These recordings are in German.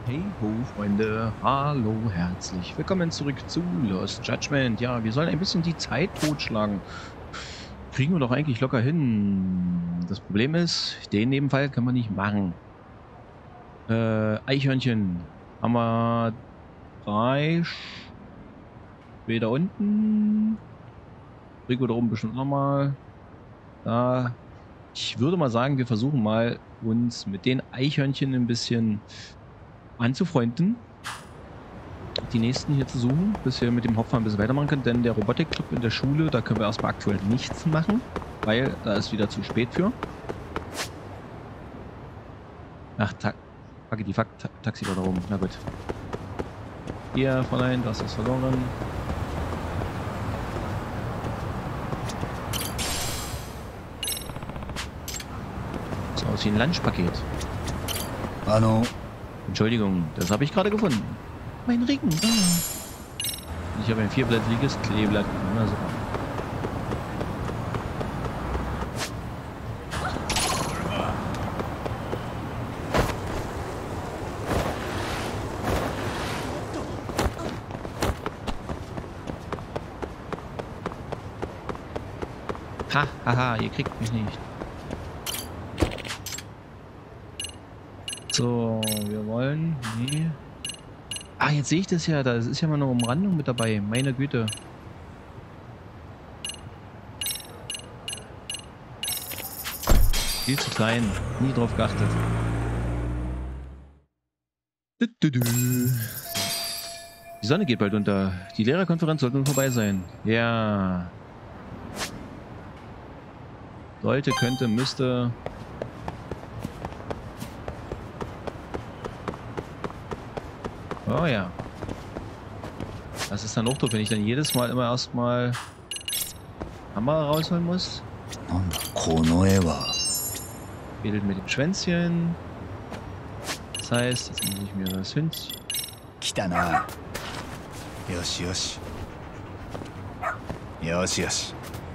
Hey ho, Freunde. Hallo, herzlich willkommen zurück zu Lost Judgment. Ja, wir sollen ein bisschen die Zeit totschlagen. Kriegen wir doch eigentlich locker hin. Das Problem ist, den Nebenfall können wir nicht machen. Eichhörnchen. Haben wir 3. Später unten. Rico da oben bestimmt nochmal. Da. Ich würde mal sagen, wir versuchen mal, uns mit den Eichhörnchen ein bisschen anzufreunden. Die nächsten hier zu suchen, bis wir mit dem Hauptfahren ein bisschen weitermachen können, denn der Robotikclub in der Schule, da können wir erstmal aktuell nichts machen, weil da ist wieder zu spät für. Ach, Taxi war da oben. Na gut. Hier, Fräulein, das ist verloren. Das sieht aus wie ein Lunchpaket. Hallo. Entschuldigung, das habe ich gerade gefunden. Mein Regen. Ich habe ein 4-blättriges Kleeblatt. Na super. Haha, ihr kriegt mich nicht. So, wir wollen... Nee. Ah, jetzt sehe ich das ja. Da ist ja mal eine Umrandung mit dabei. Meine Güte. Viel zu klein. Nie drauf geachtet. Die Sonne geht bald unter. Die Lehrerkonferenz sollte nun vorbei sein. Ja. Sollte, könnte, müsste. Oh ja. Das ist dann auch doof, wenn ich dann jedes Mal immer erstmal Kamera rausholen muss. Wedelt mit dem Schwänzchen. Das heißt, jetzt muss ich mir das hin. Yoshi, yoshi. Yoshi, yoshi.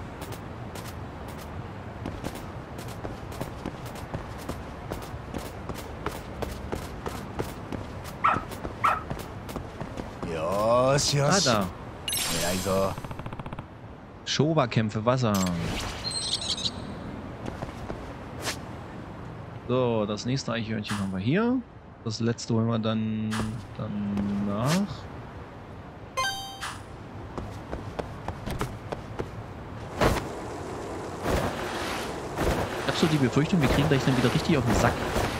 Ah, da. Showa-Kämpfe, Wasser. So, das nächste Eichhörnchen haben wir hier. Das letzte holen wir dann danach. Ich habe so die Befürchtung, wir kriegen gleich dann wieder richtig auf den Sack.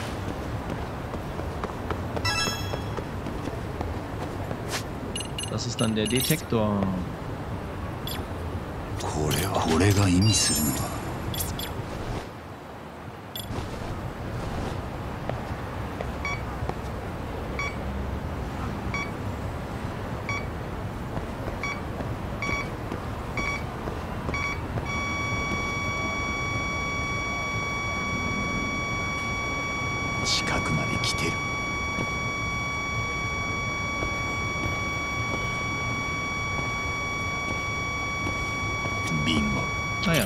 Das ist dann der Detektor. Naja.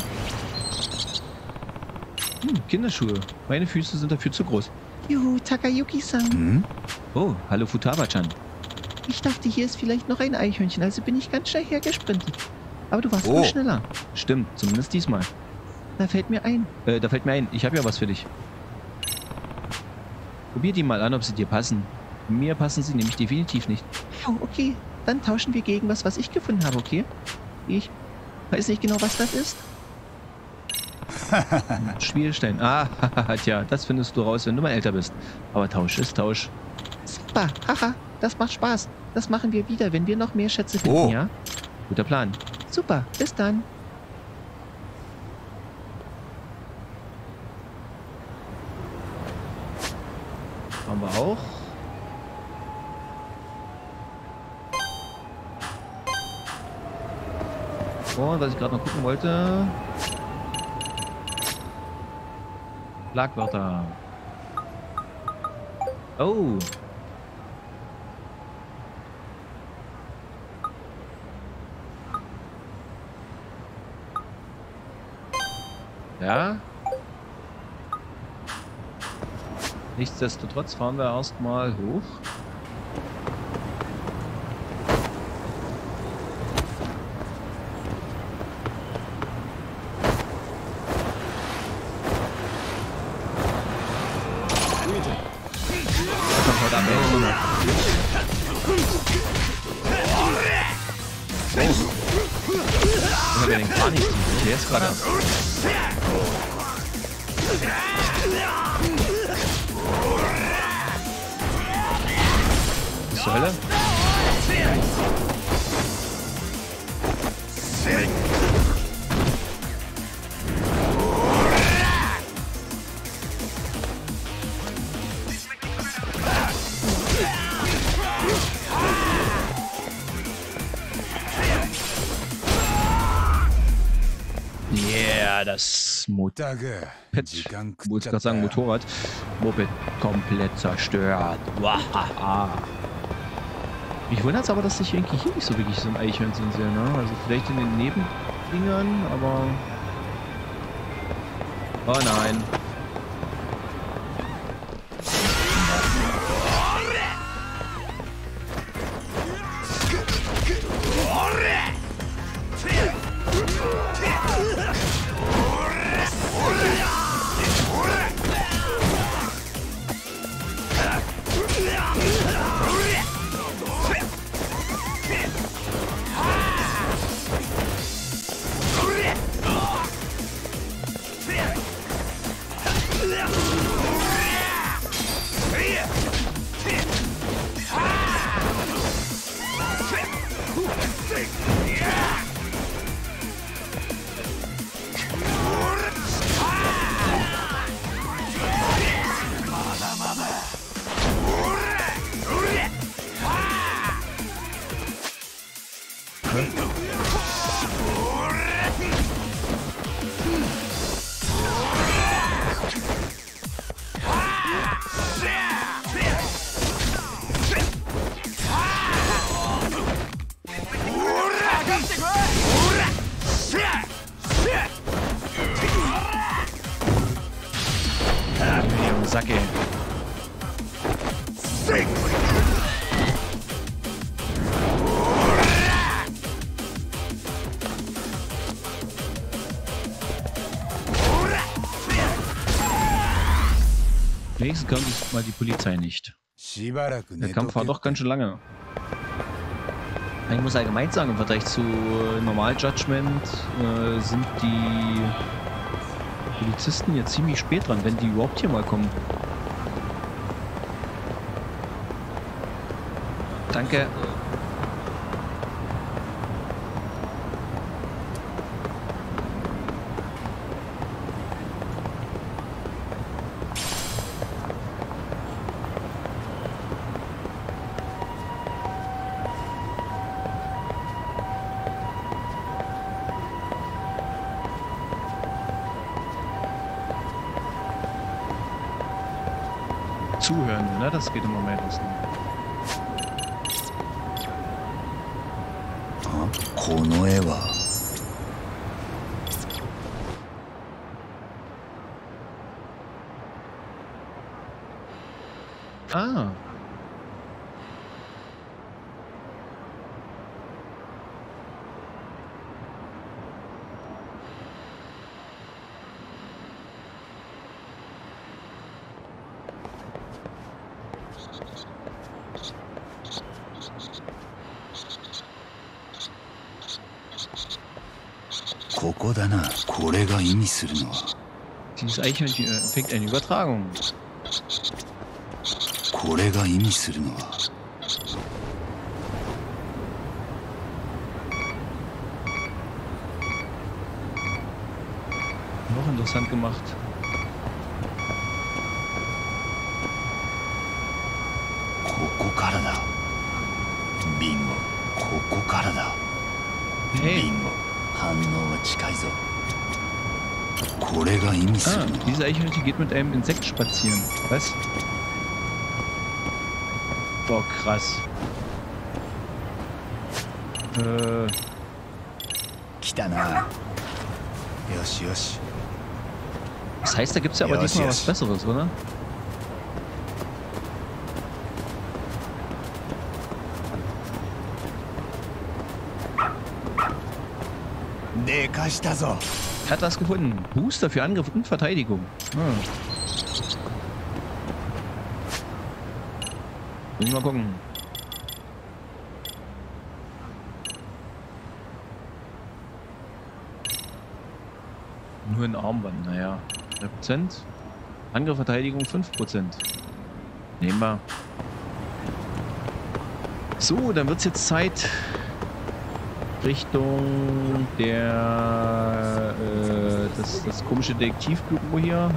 Kinderschuhe. Meine Füße sind dafür zu groß. Juhu, Takayuki-san. Oh, hallo Futaba-chan. Ich dachte, hier ist vielleicht noch ein Eichhörnchen, also bin ich ganz schnell hergesprintet. Aber du warst wohl schneller. Stimmt, zumindest diesmal. Da fällt mir ein. Ich habe ja was für dich. Probier die mal an, ob sie dir passen. Mir passen sie nämlich definitiv nicht. Oh, okay. Dann tauschen wir gegen was ich gefunden habe, okay? Ich weiß nicht genau, was das ist. Spielstein. Ah, tja, das findest du raus, wenn du mal älter bist. Aber Tausch ist Tausch. Super, haha, das macht Spaß. Das machen wir wieder, wenn wir noch mehr Schätze finden, ja? Guter Plan. Super, bis dann. Haben wir auch. Oh, was ich gerade noch gucken wollte. Schlagwörter. Oh. Ja. Nichtsdestotrotz fahren wir erstmal hoch. Ich habe ja den gar nicht. Der ist gerade. Was zur Hölle? Yeah, das Moped, ich wollte gerade sagen Motorrad, Moped komplett zerstört. Wahaha. Mich wundert es aber, dass ich irgendwie hier nicht so wirklich so ein Eichhörnchen sehe, ne? Also vielleicht in den Nebendingern, aber... Oh nein. Sacke. Wenigstens kommt diesmal die Polizei nicht. Der Kampf war doch ganz schön lange. Ich muss allgemein sagen, im Vergleich zu Normal Judgment sind die Polizisten jetzt ziemlich spät dran, wenn die überhaupt hier mal kommen. Danke. Zuhören, ne? Das geht im Moment nicht. この絵は Ah. Dieses Eichhörnchen fängt eine Übertragung. Noch interessant gemacht. Hey. Diese Eichhörnchen geht mit einem Insekt spazieren. Was? Boah, krass. Das heißt, da gibt es ja aber diesmal was Besseres, oder? Er hat das gefunden. Booster für Angriff und Verteidigung. Muss ich mal gucken. Nur in Armband, naja. 3%. Angriff, Verteidigung 5%. Nehmen wir. So, dann wird es jetzt Zeit Richtung das komische Detektivbüro hier.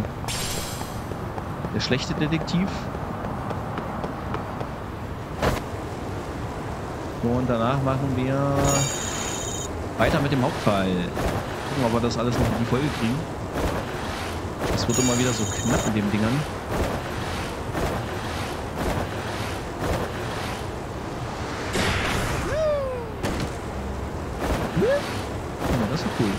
Der schlechte Detektiv. Und danach machen wir weiter mit dem Hauptfall. Gucken, ob wir das alles noch in die Folge kriegen. Das wird immer wieder so knapp mit den Dingern. Oh, das ist cool.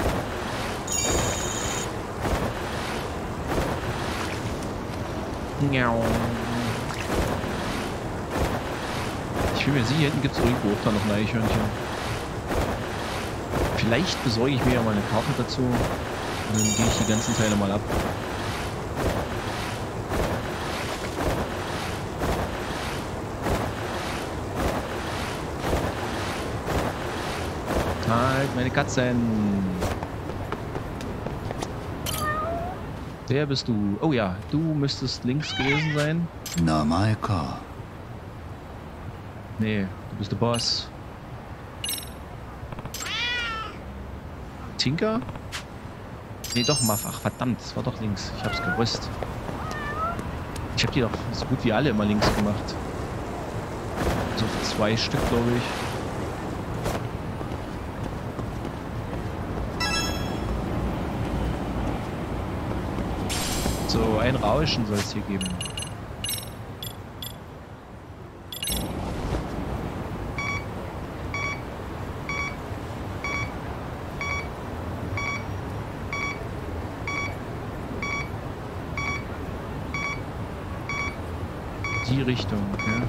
Ich bin mir sicher, hinten gibt es irgendwo auch da noch ein Eichhörnchen. Vielleicht besorge ich mir ja mal eine Karte dazu und dann gehe ich die ganzen Teile mal ab. Halt, meine Katzen! Wer bist du? Oh ja, du müsstest links gewesen sein. 名前か。 Nee, du bist der Boss. Tinker? Nee, doch, Muff. Ach, verdammt, das war doch links. Ich hab's gewusst. Ich hab die doch so gut wie alle immer links gemacht. So 2 Stück, glaube ich. So, ein Rauschen soll es hier geben. Die Richtung, ja.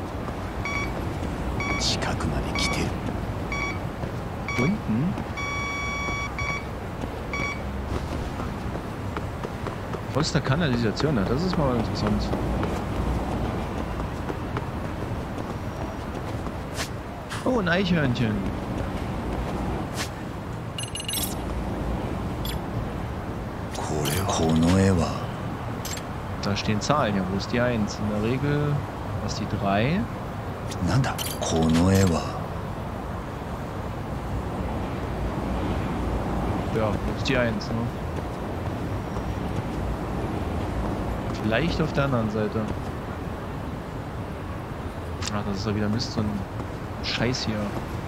近くまで来てる。 Unten? Aus der Kanalisation, ja, das ist mal interessant. Oh, ein Eichhörnchen. Da stehen Zahlen, ja, wo ist die 1? In der Regel ist die 3. なんだこの絵は。 Ja, wo ist die 1, ne? Vielleicht auf der anderen Seite. Ah, das ist ja wieder Mist, so ein Scheiß hier.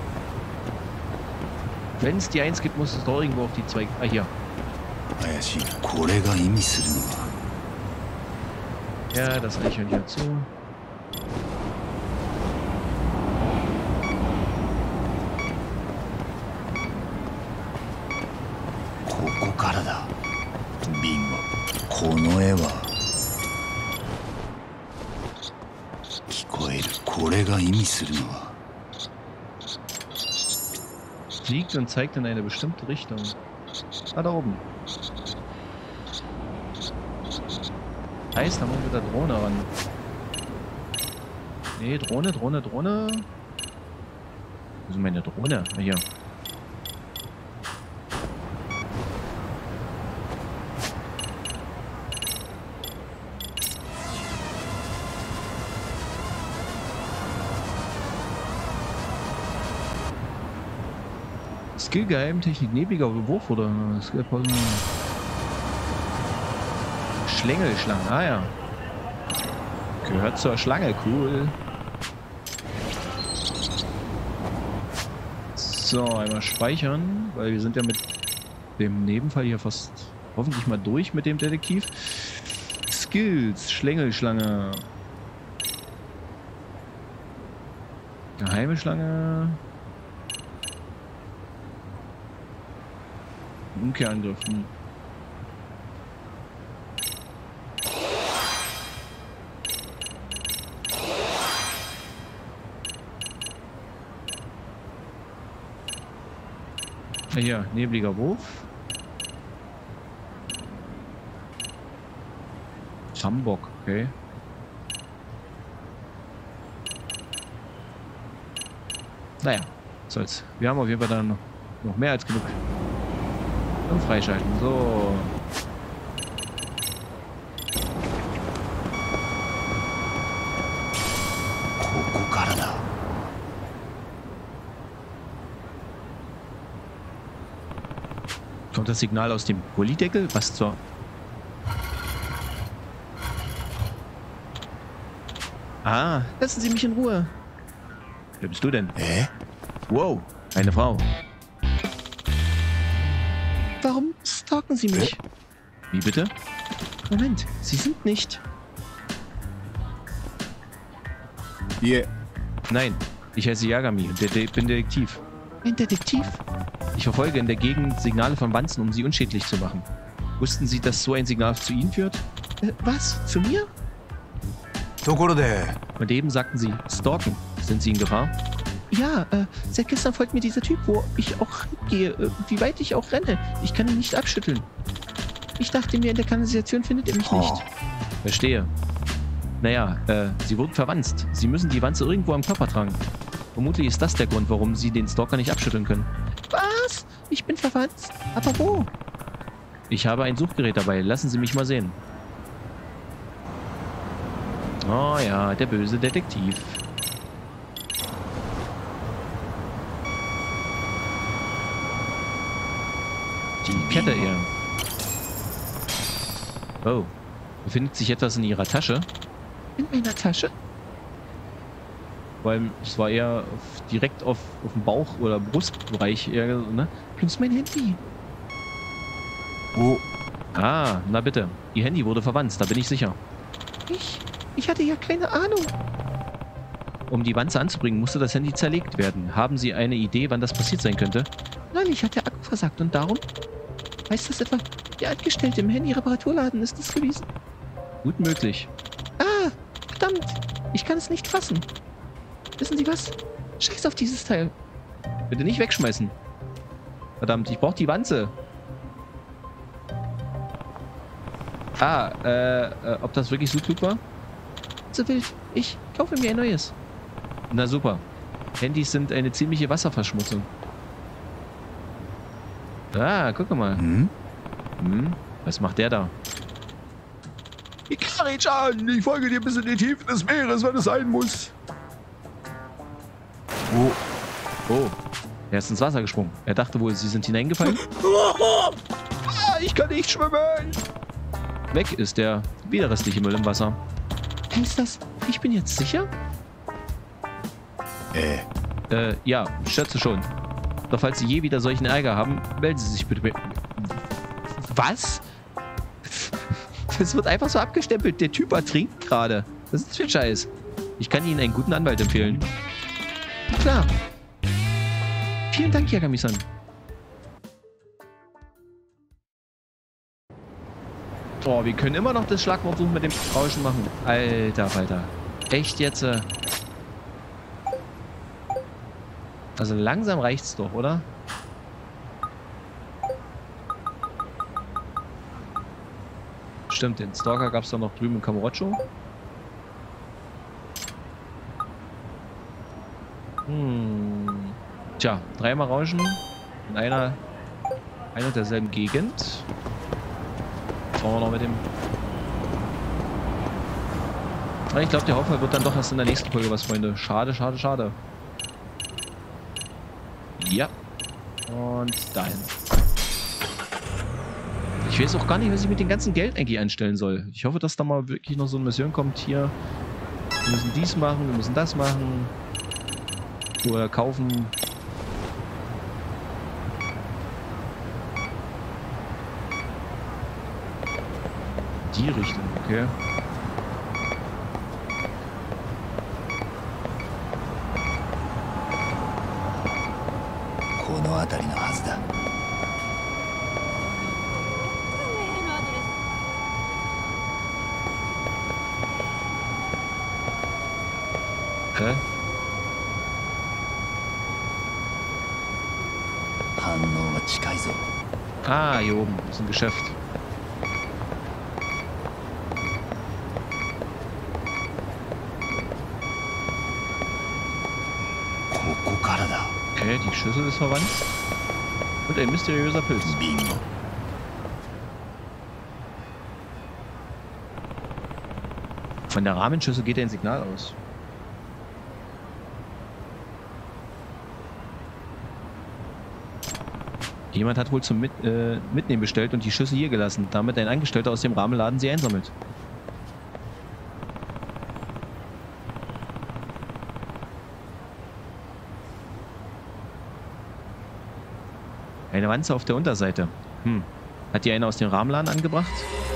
Wenn es die 1 gibt, muss es doch irgendwo auf die 2... Ah, hier. 怪しい。これが意味するのは。 Ja, das Eichhörnchen zu. Bingo. この絵は聞こえる。これが意味するのは。 Fliegt und zeigt in eine bestimmte Richtung. Ah, da oben. Heißt, da muss mit der Drohne ran. Nee, Drohne. Wo ist meine Drohne? Ah, hier. Skill Geheimtechnik nebliger Wurf oder Skill Schlängelschlange, ah ja. Gehört zur Schlange, cool. So, einmal speichern, weil wir sind ja mit dem Nebenfall hier fast hoffentlich mal durch mit dem Detektiv. Skills, Schlängelschlange. Geheime Schlange. Umkehrangriff. Hier, nebliger Wurf. Rambock, okay. Naja, was soll's. Wir haben auf jeden Fall dann noch mehr als genug. Und freischalten. So. Kommt das Signal aus dem Gullideckel? Was zur... Ah, Lassen Sie mich in Ruhe. wer bist du denn? え Wow, eine Frau. Warum stalken Sie mich? Wie bitte? Moment, Sie sind nicht... いえ Nein, ich heiße Yagami und bin Detektiv. Ein Detektiv? Ich verfolge in der Gegend Signale von Wanzen, um sie unschädlich zu machen. Wussten Sie, dass so ein Signal zu Ihnen führt? Was? Zu mir? ところで Und eben sagten Sie, stalken. Sind Sie in Gefahr? Ja, seit gestern folgt mir dieser Typ, wo ich auch hingehe, wie weit ich auch renne. Ich kann ihn nicht abschütteln. Ich dachte mir, in der Kanalisation findet er mich nicht. Verstehe. Naja, Sie wurden verwanzt. Sie müssen die Wanze irgendwo am Körper tragen. Vermutlich ist das der Grund, warum Sie den Stalker nicht abschütteln können. Was? Ich bin verwandt? Aber wo? Ich habe ein Suchgerät dabei. Lassen Sie mich mal sehen. Oh ja, der böse Detektiv. Die Kette eher. Oh. Befindet sich etwas in Ihrer Tasche? In meiner Tasche? Weil es war eher direkt auf dem Bauch- oder Brustbereich eher, ne? Plus mein Handy. お Ah, na bitte. Ihr Handy wurde verwanzt, da bin ich sicher. Ich hatte ja keine Ahnung. Um die Wanze anzubringen, musste das Handy zerlegt werden. Haben Sie eine Idee, wann das passiert sein könnte? Neulich hat der Akku versagt und darum... Heißt das etwa, der Angestellte im Handy-Reparaturladen ist es gewesen? Gut möglich. Ah, verdammt. Ich kann es nicht fassen. Wissen Sie was? Scheiß auf dieses Teil. Bitte nicht wegschmeißen. Verdammt, ich brauche die Wanze. Ob das wirklich so klug war? So wild. Ich kaufe mir ein neues. Na super. Handys sind eine ziemliche Wasserverschmutzung. Ah, guck mal. ん Was macht der da? Ikari-chan, ich folge dir bis in die Tiefen des Meeres, wenn es sein muss. お Oh, er ist ins Wasser gesprungen. Er dachte wohl, sie sind hineingefallen. Ah, ich kann nicht schwimmen. Weg ist der widerrestliche Müll im Wasser. Heißt das, ich bin jetzt sicher? Ja, schätze schon. Doch falls Sie je wieder solchen Ärger haben, melden Sie sich bitte. Was? Das wird einfach so abgestempelt. Der Typ ertrinkt gerade. Was ist das für ein Scheiß? Ich kann Ihnen einen guten Anwalt empfehlen. Klar. Vielen Dank, Yagami-san. Oh, wir können immer noch das Schlagwortsuchen mit dem Rauschen machen. Alter Falter. Echt jetzt? Also langsam reicht's doch, oder? Stimmt, den Stalker gab's doch noch drüben in Kamurocho. Tja, dreimal Rauschen in einer und derselben Gegend. Schauen wir noch mit dem... Ich glaube, der Hauptfall wird dann doch erst in der nächsten Folge was, Freunde. Schade, schade, schade. Ja. Und dahin. Ich weiß auch gar nicht, was ich mit dem ganzen Geld eigentlich anstellen soll. Ich hoffe, dass da mal wirklich noch so eine Mission kommt hier. Wir müssen dies machen, wir müssen das machen. Oder kaufen. Die Richtung, okay. この辺りのはずだ。 Hä? 反応は近いぞ。 Ah, hier oben ist ein Geschäft. ここからだ。 Die Schüssel ist verwandt. Und ein mysteriöser Pilz. Bingo. Von der Rahmenschüssel geht ein Signal aus. Jemand hat wohl zum Mitnehmen bestellt und die Schüssel hier gelassen, damit ein Angestellter aus dem Rahmenladen sie einsammelt. Eine Wanze auf der Unterseite. Hat die eine aus dem Rahmenladen angebracht?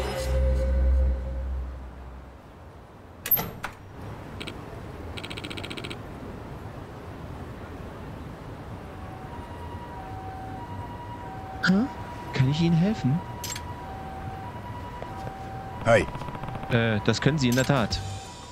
Kann ich Ihnen helfen? Hi. Das können Sie in der Tat.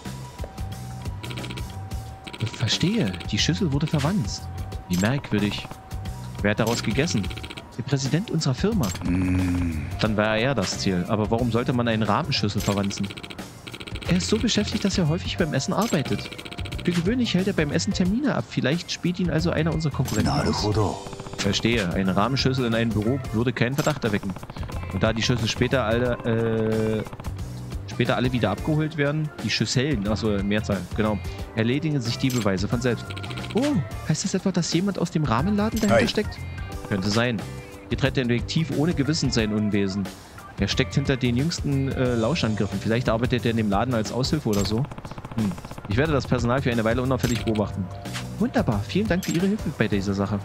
Verstehe. Die Schüssel wurde verwandt. Wie merkwürdig. Wer hat daraus gegessen? Der Präsident unserer Firma. Dann war er das Ziel. Aber warum sollte man eine Rahmenschüssel verwanzen? Er ist so beschäftigt, dass er häufig beim Essen arbeitet. Für gewöhnlich hält er beim Essen Termine ab. Vielleicht spielt ihn also einer unserer Konkurrenten aus. Verstehe. Eine Rahmenschüssel in einem Büro würde keinen Verdacht erwecken. Und da die Schüssel später alle wieder abgeholt werden, die Schüsseln, also Mehrzahl, genau, erledigen sich die Beweise von selbst. Oh, heißt das etwa, dass jemand aus dem Rahmenladen dahinter steckt? Könnte sein. Hier treibt ein Detektiv ohne Gewissen sein Unwesen. Er steckt hinter den jüngsten Lauschangriffen. Vielleicht arbeitet er in dem Laden als Aushilfe oder so. Ich werde das Personal für eine Weile unauffällig beobachten. Wunderbar. Vielen Dank für Ihre Hilfe bei dieser Sache.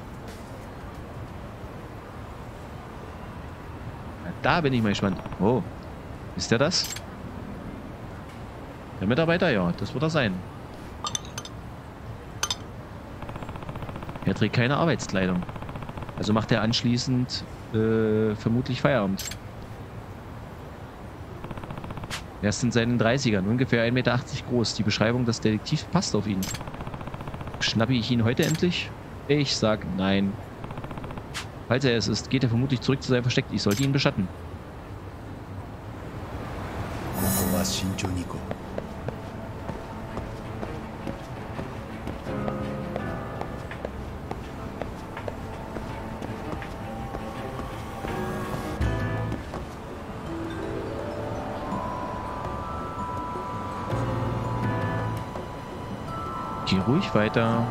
Da bin ich mal gespannt. Oh, ist der das? Der Mitarbeiter? Ja, das wird er sein. Er trägt keine Arbeitskleidung. Also macht er anschließend vermutlich Feierabend. Er ist in seinen 30ern, ungefähr 1,80 Meter groß. Die Beschreibung des Detektivs passt auf ihn. Schnappe ich ihn heute endlich? Ich sag nein. Falls er es ist, geht er vermutlich zurück zu seinem Versteck. Ich sollte ihn beschatten. Geh ruhig weiter.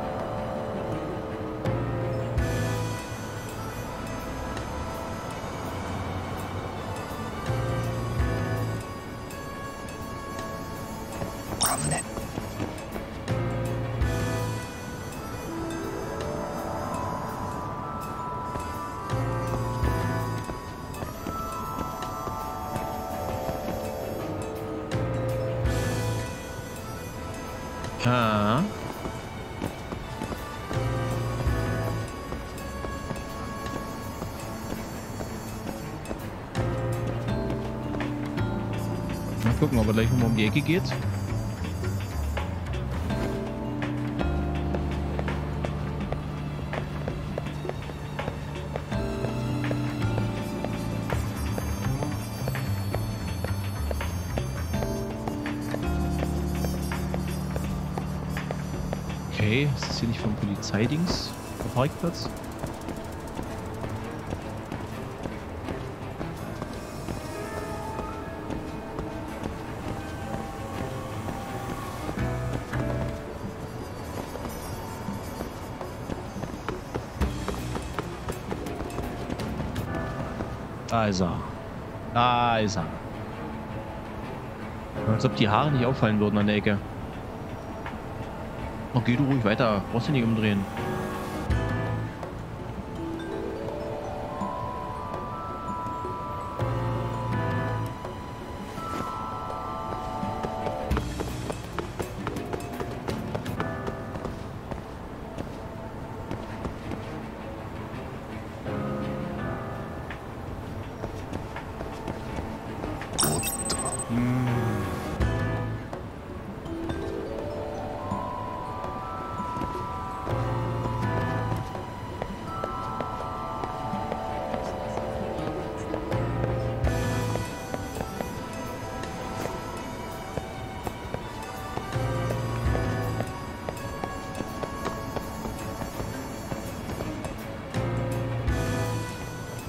Ah. Mal gucken, ob er gleich nochmal um die Ecke geht. Okay, ist das hier nicht vom Polizeidings, der Parkplatz? Da ist er. Da ist er. Als ob die Haare nicht auffallen würden an der Ecke. Oh, geh du ruhig weiter. Brauchst du nicht umdrehen.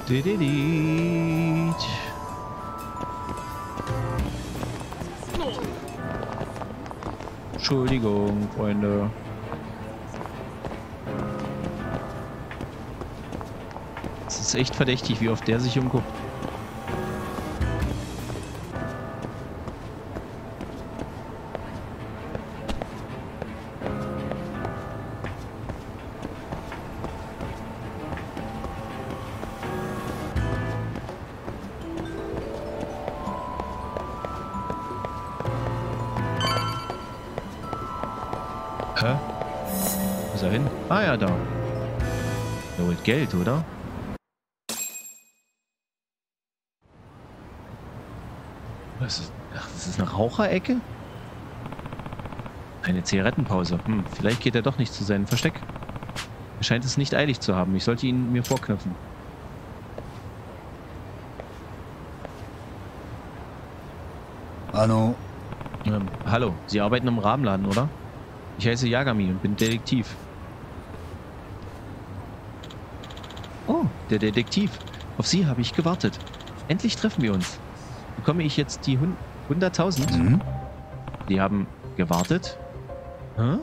Dididid. Entschuldigung, Freunde. Es ist echt verdächtig, wie oft der sich umguckt. Hä? Wo ist er hin? Ah ja, da. Der holt Geld, oder? Was ist, ach, das ist eine Raucherecke? Eine Zigarettenpause. Vielleicht geht er doch nicht zu seinem Versteck. Er scheint es nicht eilig zu haben. Ich sollte ihn mir vorknöpfen. Hallo, Sie arbeiten im Rahmenladen, oder? Ich heiße Yagami und bin Detektiv. Oh, der Detektiv. Auf Sie habe ich gewartet. Endlich treffen wir uns. Bekomme ich jetzt die 100.000? Mhm. Die haben gewartet? Hä?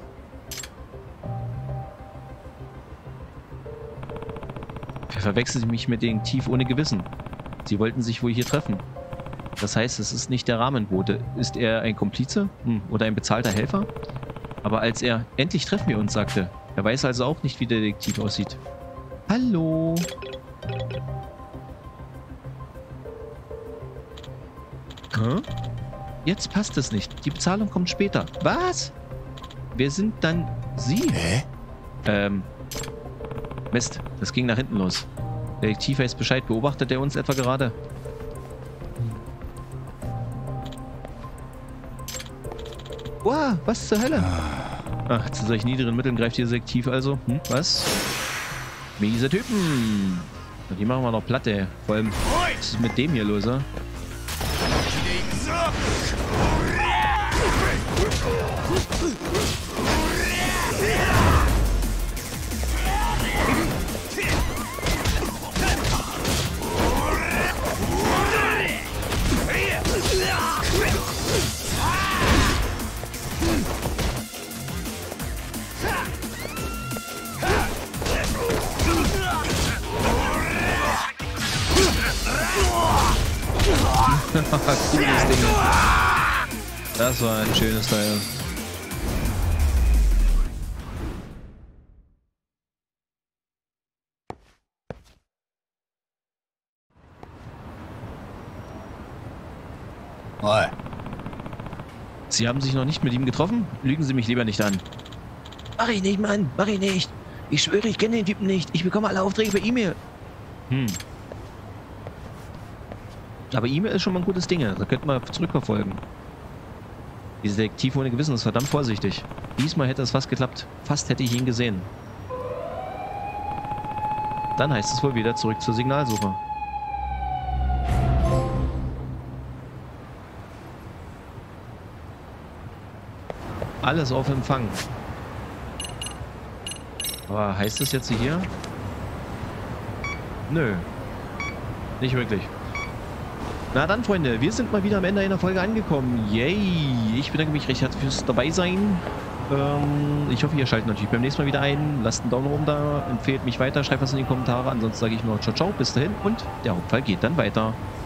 Verwechseln Sie mich mit Detektiv ohne Gewissen. Sie wollten sich wohl hier treffen. Das heißt, es ist nicht der Rahmenbote. Ist er ein Komplize? Oder ein bezahlter Helfer? Aber als er endlich treffen wir uns sagte, er weiß also auch nicht, wie der Detektiv aussieht. Hallo? Hä? Jetzt passt es nicht. Die Bezahlung kommt später. Was? Wer sind dann Sie? Hä? Mist, das ging nach hinten los. Der Detektiv weiß Bescheid. Beobachtet er uns etwa gerade? Wow, was zur Hölle? Ach, zu solchen niederen Mitteln greift dieser Detektiv also. Was? Miese Typen. Und die machen wir noch platt, ey. Vor allem, was ist mit dem hier los, ja? Cooles Ding. Das war ein schönes Teil. Oi. Sie haben sich noch nicht mit ihm getroffen? Lügen Sie mich lieber nicht an. Mach ich nicht, Mann. Mach ich nicht. Ich schwöre, ich kenne den Typen nicht. Ich bekomme alle Aufträge per E-Mail. Aber E-Mail ist schon mal ein gutes Ding. Da könnten wir zurückverfolgen. Dieser Detektiv ohne Gewissen ist verdammt vorsichtig. Diesmal hätte es fast geklappt. Fast hätte ich ihn gesehen. Dann heißt es wohl wieder zurück zur Signalsuche. Alles auf Empfang. Aber heißt das jetzt hier? Nö. Nicht wirklich. Na dann, Freunde, wir sind mal wieder am Ende einer Folge angekommen. Yay! Ich bedanke mich recht herzlich fürs Dabeisein. Ich hoffe, ihr schaltet natürlich beim nächsten Mal wieder ein. Lasst einen Daumen oben da, empfehlt mich weiter, schreibt was in die Kommentare. Ansonsten sage ich nur ciao, ciao, bis dahin und der Hauptfall geht dann weiter.